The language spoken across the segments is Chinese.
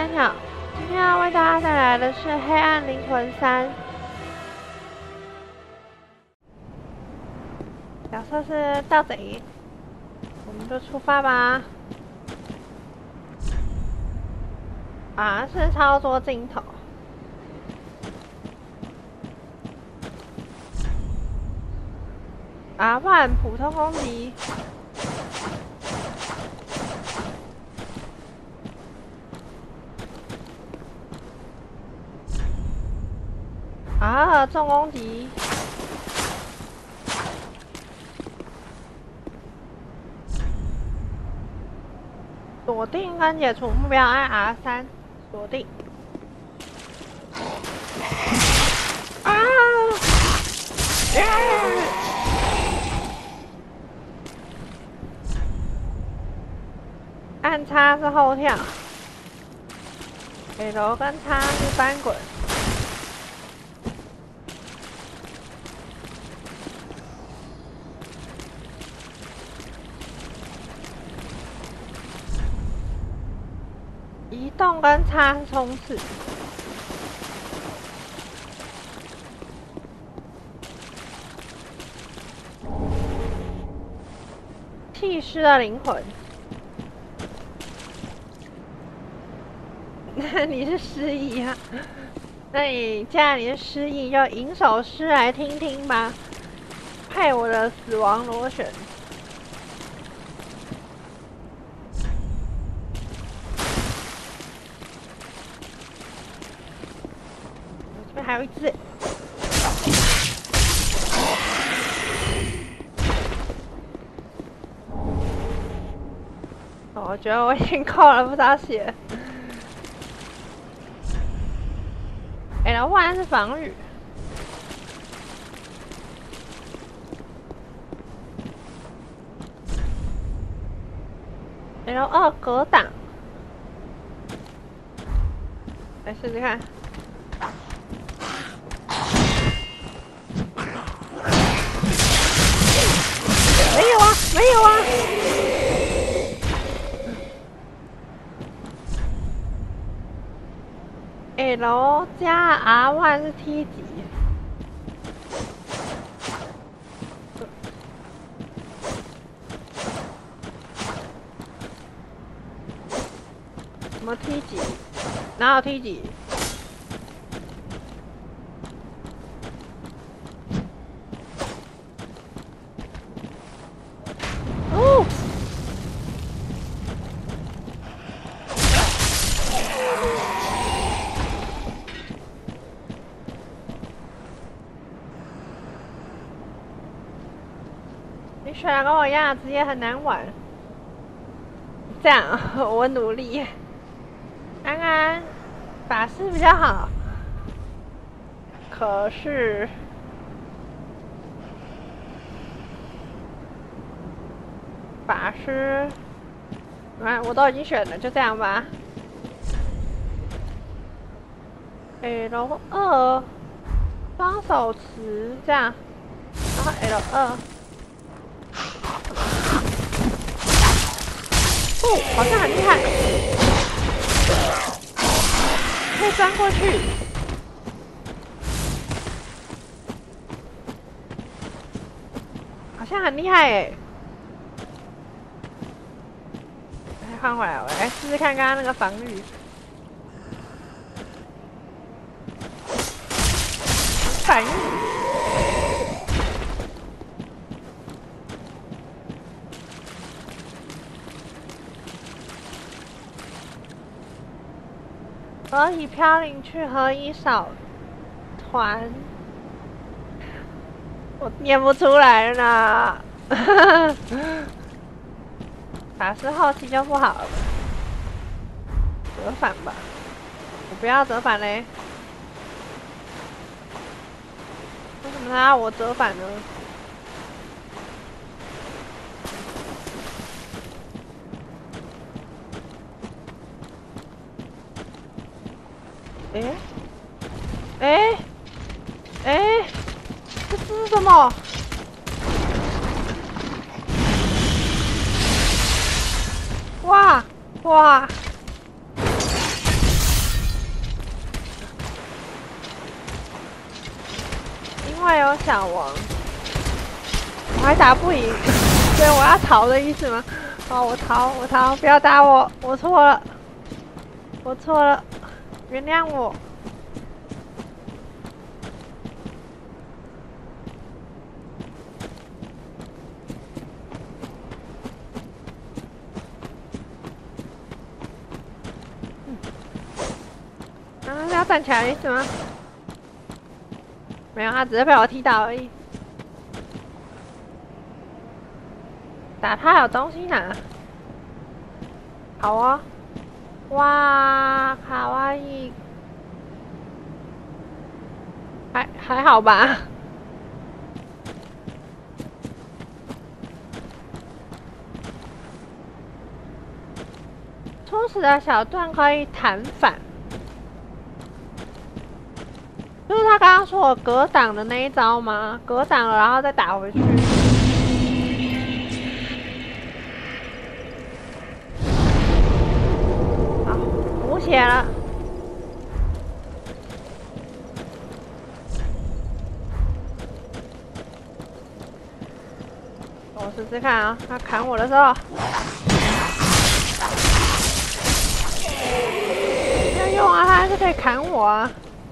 三条，今天要为大家带来的是《黑暗灵魂3》，角色是盗贼，我们就出发吧。啊，是操作镜头。啊，不然普通攻击。啊，重攻击。锁定跟解除目标按 R3，锁定。啊！按叉是后跳，L 跟叉是翻滚。移动跟叉是冲刺。弃尸的灵魂。那你是失忆啊？那你既然你是失忆，就吟首诗来听听吧。配我的死亡螺旋。这边还有一只。我觉得我已经扣了不少血。L1是防御。L2格挡。来试试看。没有啊，没有啊。L 加 R1 是 T 级。什么 T 级？哪有 T 级？哦！你选了跟我一样的职业很难玩。这样，我努力。安安，法师比较好。可是，法师，我都已经选了，就这样吧。L2，双手持这样，然后 L2。哦，好像很厉害，可以钻过去。好像很厉害哎！来换回来，我来试试看刚刚那个防御。反应。可以飘零去合一扫团，我念不出来了呢。法师后期就不好了，折返吧，我不要折返嘞。为什么他要我折返呢？这是什么？哇！ 会有小王，我还打不赢，所以我要逃的意思吗？好，我逃，不要打我，我错了，原谅我。要站起来的意思吗？没有，他只是被我踢倒而已。打他有东西拿。好啊、哦！哇，卡哇伊，还好吧？初始的小段可以弹反。就是他刚刚说我格挡的那一招吗？格挡了，然后再打回去。好，补血了。我试试看啊，他砍我的时候，要用啊，他还是可以砍我啊。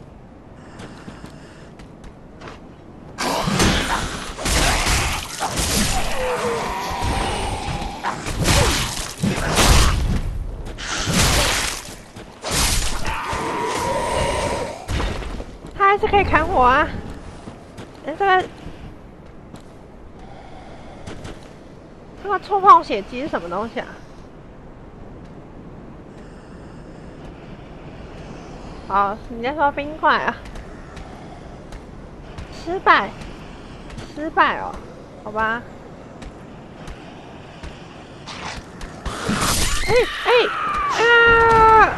还是可以砍我啊！这个触碰血迹是什么东西啊？好，你在说冰块啊？失败哦，好吧。啊！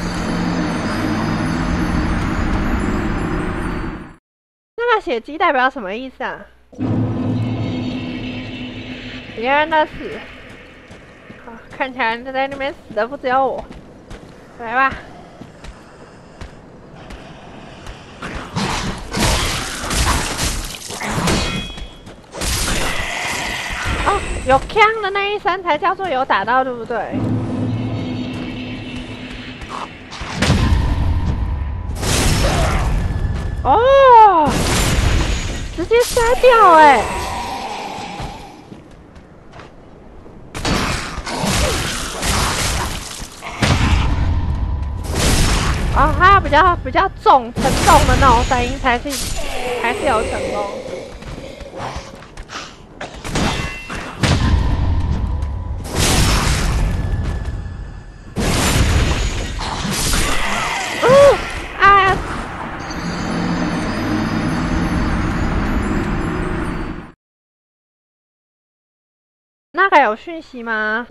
那个血迹代表什么意思啊？别人的死，好，看起来就在那边死的不只有我。来吧。哦，有锵的那一声才叫做有打到，对不对？哦，直接杀掉哎！哦，它要比较重、沉重的那种声音才是有成功。哎！那个有讯息吗？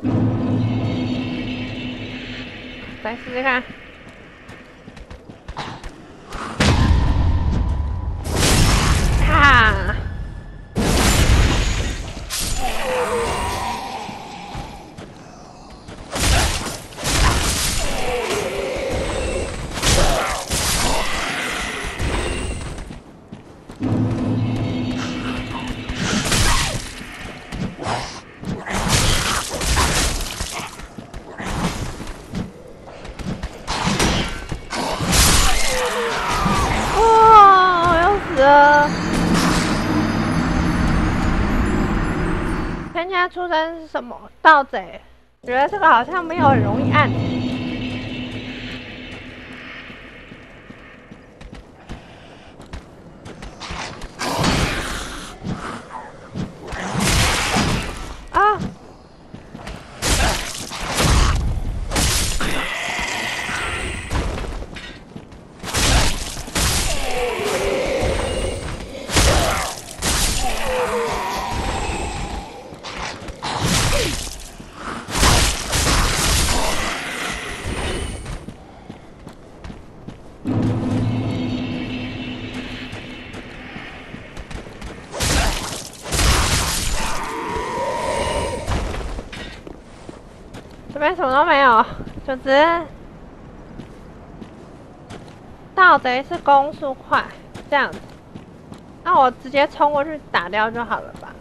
来试试看。哈！参加出生是什么？盗贼。觉得这个好像没有很容易按。啊！这边什么都没有，就只是盗贼是攻速快这样子。 那我直接冲过去打掉就好了吧？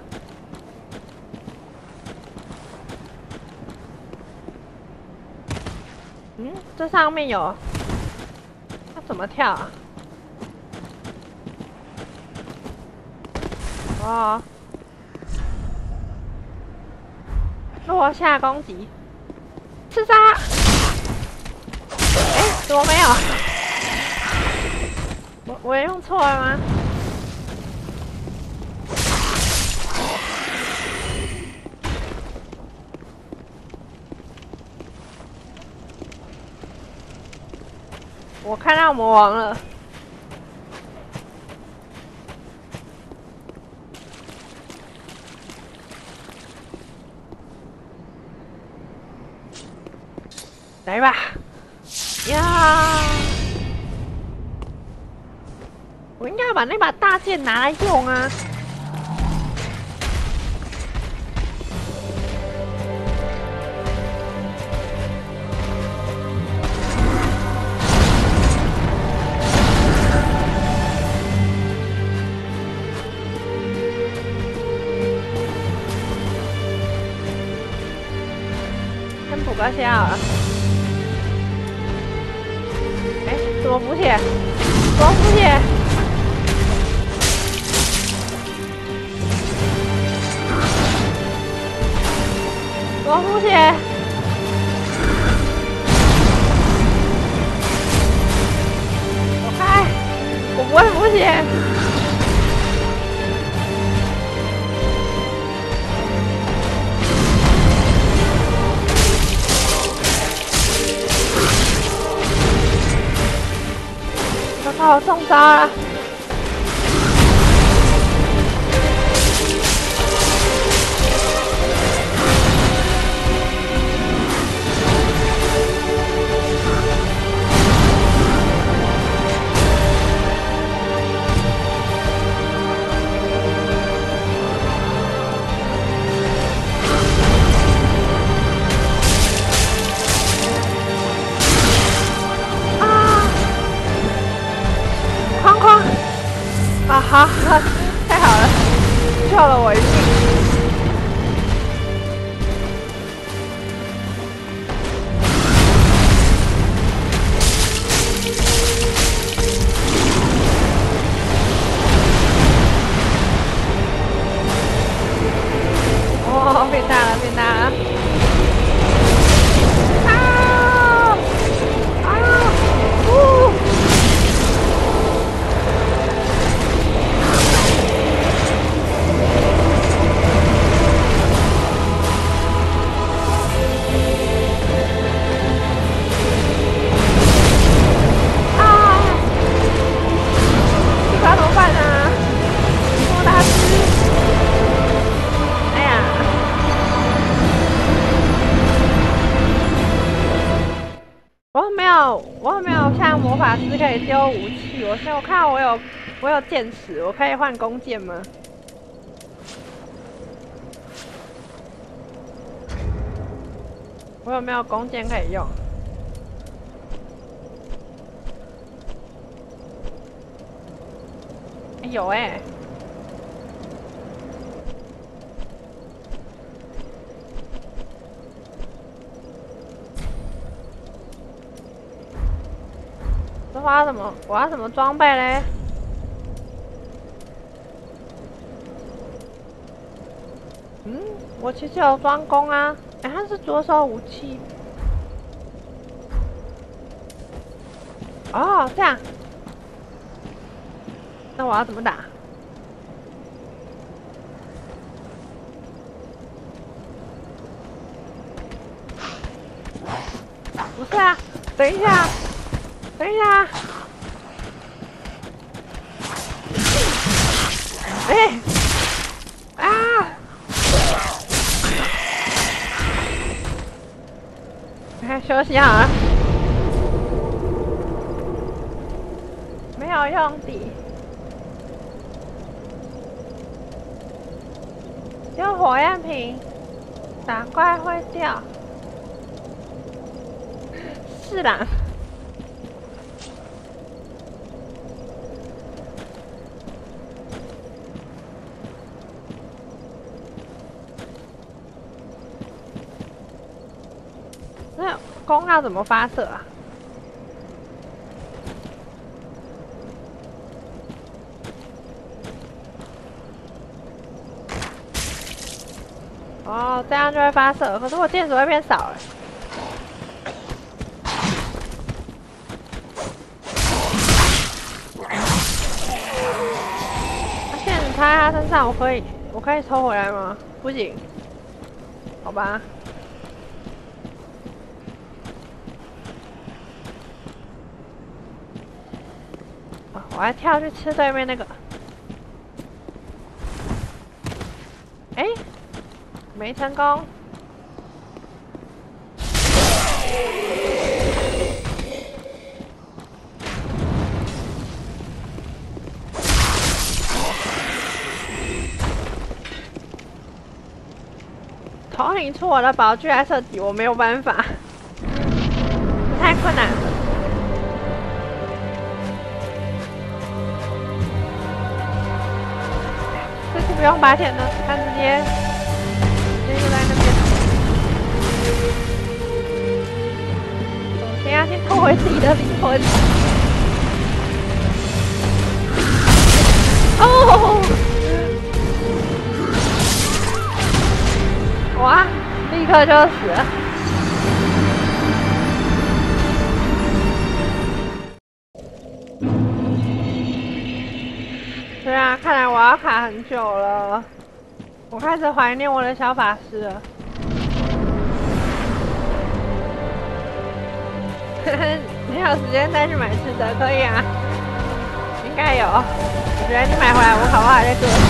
嗯，这上面有，它怎么跳啊？哦，落下攻击，刺杀！哎，怎么没有？我用错了吗？我看到魔王了。来吧！呀！我应该要把那把大剑拿来用啊！先补个血好了。哎，怎么补血？怎么补血？怎么补血？我开，我不会补血。我中招了！啊哈！太好了，救了我一命。哦，变大了，变大了！啊！啊！呜！我没有像魔法师可以丢武器。我看我有剑齿，我可以换弓箭吗？我有没有弓箭可以用？有欸。我要什么装备嘞？嗯，我其实有装弓啊，哎，它是左手武器。哦，这样。那我要怎么打？不是啊，等一下。等一下！哎！啊！哎，休息好了。没有用底。用火焰瓶打怪会掉。是啦。 弓要怎么发射啊？哦，这样就会发射，可是我电池会变少了。电池插在他身上，我可以抽回来吗？不行，好吧。我还跳去吃对面那个。哎，没成功。投影出我的宝具来射击，我没有办法，太困难了。这次不用拔钱了，他直接就在那边。首先要先偷回自己的灵魂。哦！哇！立刻就死了。对啊，看来我要卡很久了。我开始怀念我的小法师了。你有时间再去买吃的，可以啊。应该有。我觉得你买回来，我好不好再做？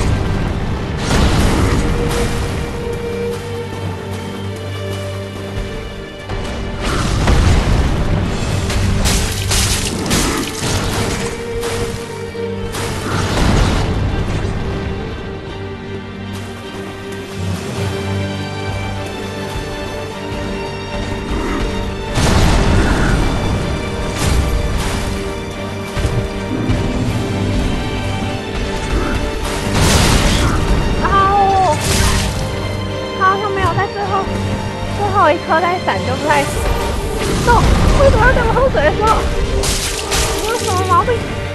最后一颗在闪就不太行。No， 为什么要在我喝水的时候？我有什么毛病？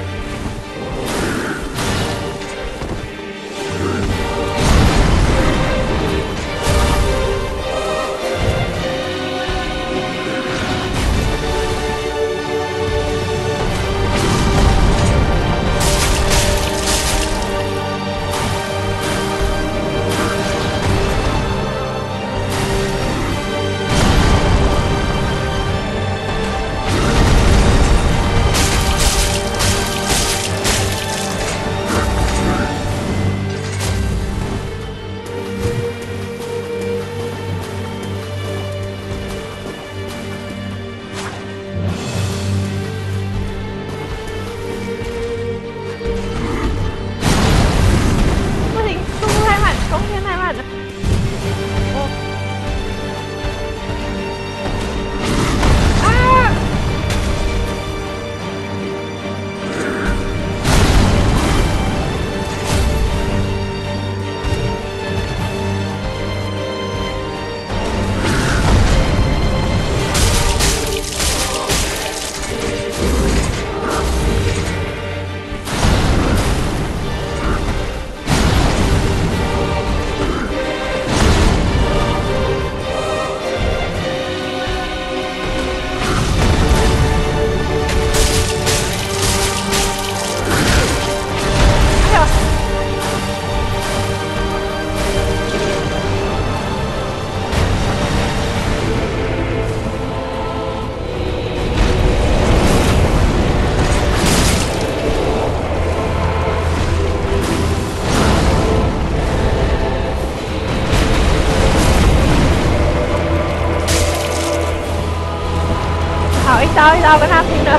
好，一刀一刀跟他拼了。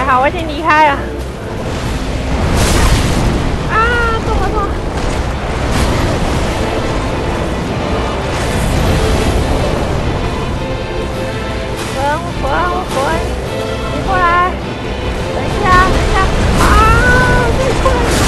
好，我已经离开了。啊，中了中了！滚！你过来！等一下！啊！再过来！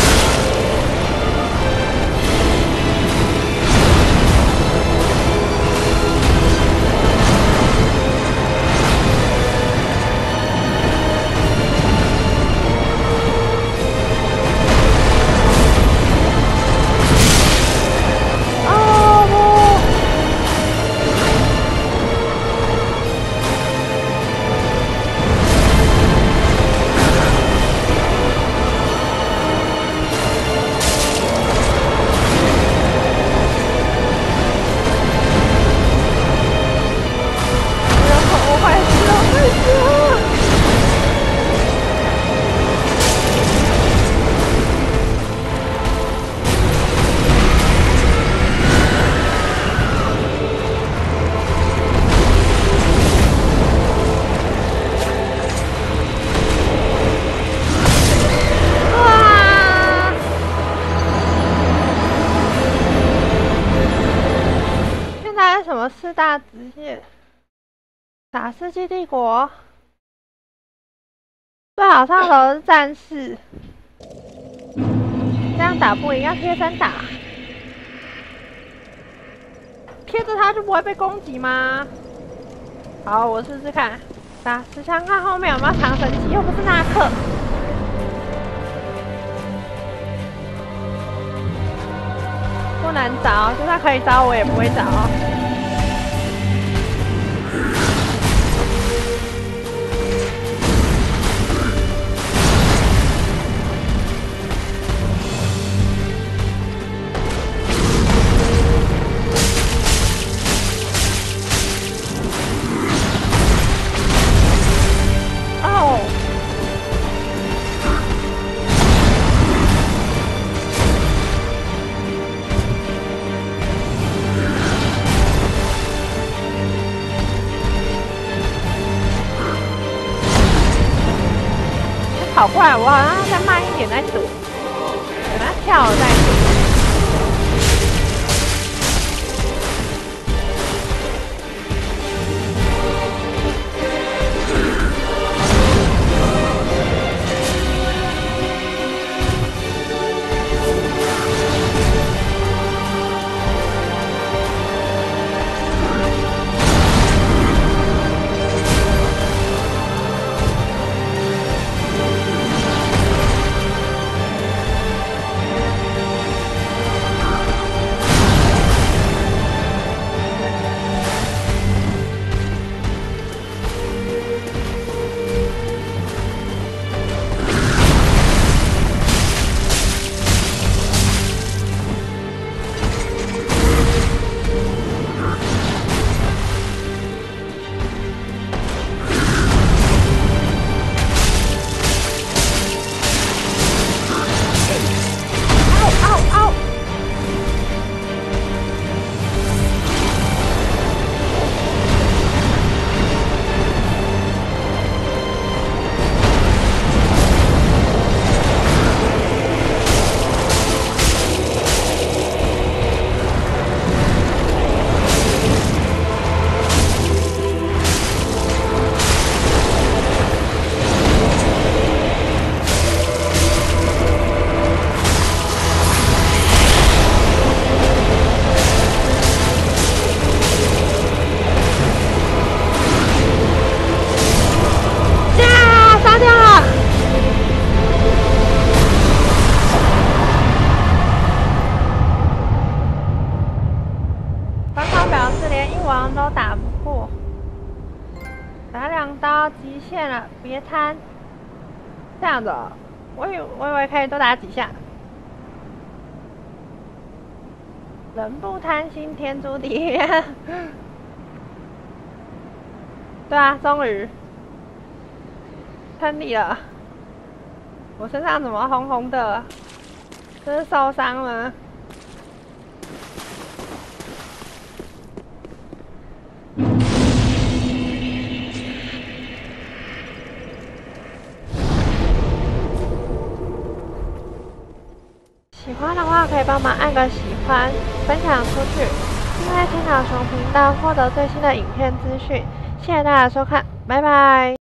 四大职业，打世纪帝国，最好上手是战士，这样打不赢，要贴身打，贴着他就不会被攻击吗？好，我试试看，打持枪看后面有没有藏神器，又不是纳克。不能找，就算可以找，我也不会找。跑过来，我好像要再慢一点再躲，等他跳了再躲。都打不过，打2刀极限了，别贪。这样子哦，我以为可以多打几下。人不贪心，天诛地灭。对啊，终于胜利了。我身上怎么红红的？这是受伤了。 欢的话可以帮忙按个喜欢，分享出去，并在千岛熊频道获得最新的影片资讯。谢谢大家收看，拜拜。